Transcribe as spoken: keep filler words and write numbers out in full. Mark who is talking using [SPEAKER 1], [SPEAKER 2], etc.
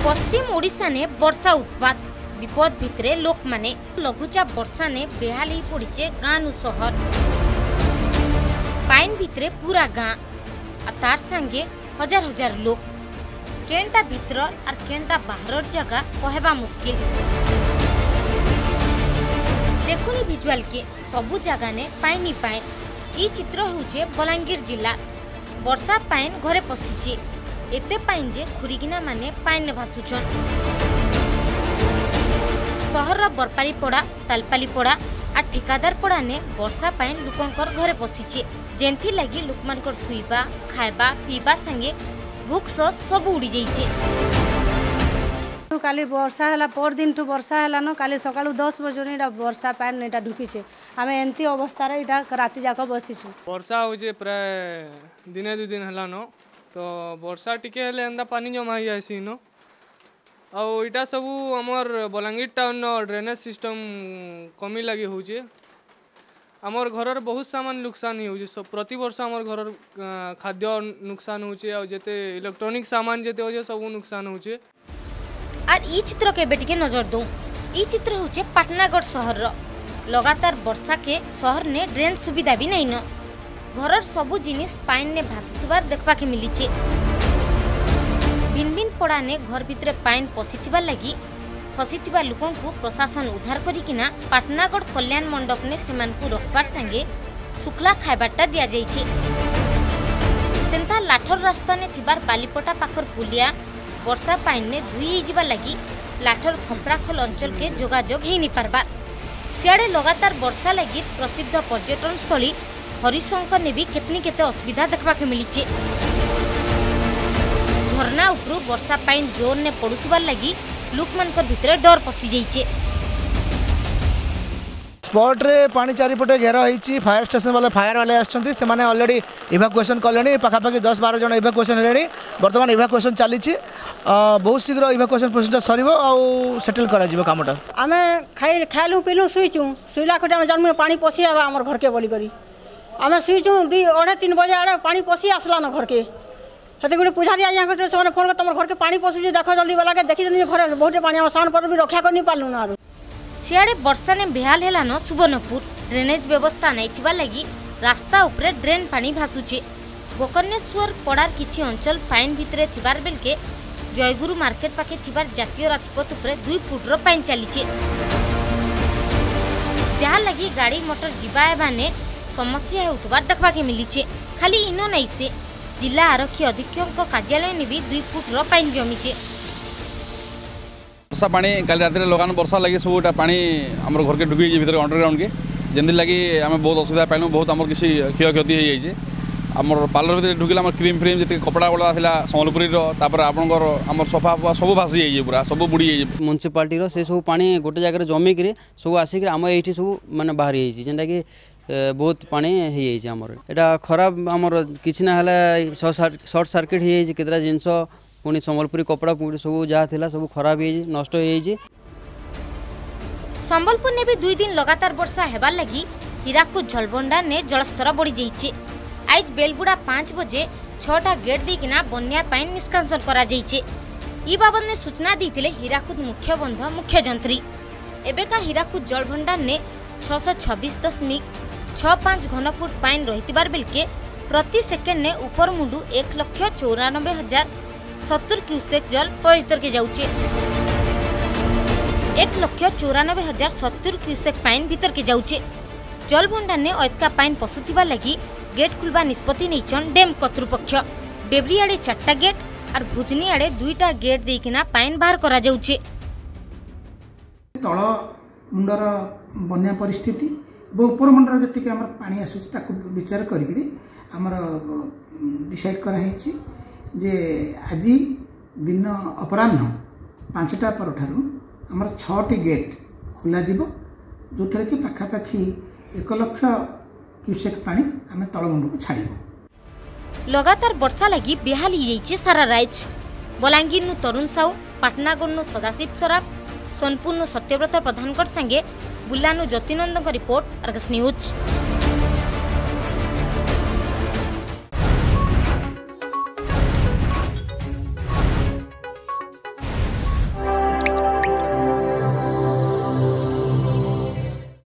[SPEAKER 1] पश्चिम ओडिशा ने वर्षा उत्पात विपद भितरे लोक माने लघुचाप वर्षा ने बेहाल ही पड़ीचे गाँ नु शहर पाइन भितरे पूरा गाँ आ तार संगे हजार हजार लोक केनटा भितर और केनटा बाहर जगह कहबा मुश्किल। देखुनी विजुअल के सबु जगह ने पाइनी पाइन ई चित्र होचे बलांगीर जिला वर्षा पाइन घरे पशिचे एते पाइन जे खुरीगिना माने पाइन भासुचन सहर बरपाली पड़ा तालपाली पड़ा आ ठिकादार पड़ा ने वर्षा पाइन लोकंकर घरे पशिचे जेंथि लगी लोकमानकर सुइबा खाइबा पीबार संगे भूख सब उड़ी जाइए।
[SPEAKER 2] काली वर्षा है पर दिन ठू वर्षा है न काली सकाळु दस बजे वर्षा पान यहाँ ढुकीचे आम एमती अवस्था राति जाक बसीचु
[SPEAKER 3] वर्षा हो प्राय दिने दु दिन है न तो वर्षा टिके हेले पानी जमा ही आसी न आईटा सब आमर बलांगीर टाउन ड्रेनेज सिस्टम कमी लगी होचे आमर घर बहुत सामान नुकसान ही हो प्रति वर्ष आमर घर खाद्य नुकसान होचे और जेते इलेक्ट्रॉनिक सामान जेते हो सब नुकसान होचे।
[SPEAKER 1] आर ई चित्र के बेटी के नजर दो ई चित्र होचे पाटनागढ़ शहर लगातार वर्षा के शहर ने ड्रेन सुविधा भी नहीं न घर सबू जिनिस पाइन ने भासुतबार देखबा के मिलीचे भिन भिन पड़ा ने घर भितरे पाइन पशिथिबा लगी फसिथिबा लोकन को प्रशासन उद्धार करिकिना पाटनागढ़ कल्याण मंडप ने सेमान को रखबार संगे सुखला खाइबाटा दिया जाइछे। सेंता लाठर रास्ता ने थिबार बालीपटा पाखर पुलिया वर्षा पाइन ने धुई ही जिबा लगी लाठर खंपराखोल अंचल के जोगाजोग ही नहीं पारबार सियाड़े लगातार वर्षा लगी प्रसिद्ध पर्यटन स्थली हरिशंकर ने भी केतनी केते असुविधा देखबा के मिलीचे झरना उपरू वर्षा पाइन जोर ने पड़ुथिबार लगी लोकमानकर भितरे डर पशि जाइए।
[SPEAKER 4] स्पॉट रे पानी चारिपटे घेर होती फायर स्टेशन वाले फायर वाले आसछन्ती से माने ऑलरेडी इवाकुएशन कले पाखापाखि दस बार जन इवाकुएशन हेले बर्तमान इवाकुएशन चली बहुत शीघ्र इवाकुएशन प्रोसेस सर आउ सेटल करा जिवो कामटा
[SPEAKER 5] आम खाई खाइलु पीलु शुईचु शुईला खटे आम जन्म पानी पशि आवा आम घर के बोली करी आम शुईचु दुई अढ़े तीन बजे आड़े पानी पशि आसला न घर के हेतु गोटे पुजारी आज्ञा करते से फोन कर तुम घर के पानी पशुचे देख जल्दी वाला के देखी घर बहुत पानी आम सामान पत्र भी रक्षा कर नहीं पार्लु ना
[SPEAKER 1] सियाड़े वर्षा ने बेहाल है न सुवर्णपुर ड्रेनेज व्यवस्था नहीं लगी रास्ता उपरे ड्रेन पानी भासुचे गोकर्णेश्वर पड़ार किछि अंचल पाइन भितरे थिबार बेल के जयगुरु मार्केट पाखे थिबार जातीय राजपथ उपरे दुई फुटर पाइन चलीचे जहाँ लगी गाड़ी मोटर जीवा एबाने समस्या होतबार देखबा के मिलीचे खाली इनो नहीं से जिला आरक्षी अधीक्षक कार्यालय ने भी दुई फुटर पाइन जमीचे
[SPEAKER 6] वर्षा पानी कल रात लगान वर्षा लगे सब पानी आम घर के ढुकी भर अंडरग्राउंड के जमी लगी आम बहुत असुविधा पाइलु बहुत आम किसी क्षय क्षति हो जाए आमर पार्लर भर ढुकिला आम क्रीम फ्रीम जी कपड़ा गुड़ा था सम्बलपुरी आपंकर आम सफा फफा सब भासी जाइए पूरा सब बुड़ी जाइए
[SPEAKER 7] म्यूनिसिपालिटी से सब पानी गोटे जगह जमिक सब आसिक आम ये सब मानने बाहरी जेनटा कि बहुत पानी हो आमर यहाँ खराब आमर किसी ना सर्ट सर्किट हो केतटा जिनस पुणी सम्बलपुरी कपड़ा पुणी सब जहाँ थिला सब खराब हो नष्ट हो
[SPEAKER 1] संबलपुर ने भी दुई दिन लगातार वर्षा हेबार लगी हीराकुद झलबंडा ने जलस्तर बढ़ी जाइए आज बेलबुड़ा पाँच बजे छटा गेट देकिना बन्या पाइन निष्कासन करा जाइए ई बाबद ने सूचना देते हीराकुद मुख्य बंध मुख्य जंत्री एबेका हीराकुद जलभंडार ने छःश छब्बीस दशमिक छः पाँच घनफुट पाइन रही बेलके प्रति सेकेंड ने ऊपर मुंडू एक लक्ष चौरानबे हजार सत्तर क्यूसेक जल पवित्र के जाऊचे एक लक्ष चौरानबे हजार सत्तर क्यूसेक पाइन भीतर के जाऊचे जलभंडार ने अतका पाइन पशुवा लगी गेट खुलवा निष्पत्ति नहीं डेम कर्तृपक्ष डेबरी आड़े चार्टा गेट और भुजनी आड़े दुईटा गेट देकिना पाइन बाहर करा जाऊचे
[SPEAKER 8] तल मुंडर बन्या परिस्थिति ऊपर मुंडर जी आम पानी आसूँ विचार करमर डिसाइड कराई जे आज दिन अपराह पांचटा पर आमर छटी गेट खोल जो थे कि पाखापाखि एक लक्ष क्यूसेक पानी आम तलमुंड को छाड़ू।
[SPEAKER 1] लगातार वर्षा लगी बेहाल ही जाइए सारा राज्य बलांगीर नु तरुण साहू पाटनागढ़ नु सदाशिव सराफ सोनपुर नु सत्यव्रत प्रधानगढ़ संगे बुल्लानु ज्योतिनंद रिपोर्ट अर्गस न्यूज।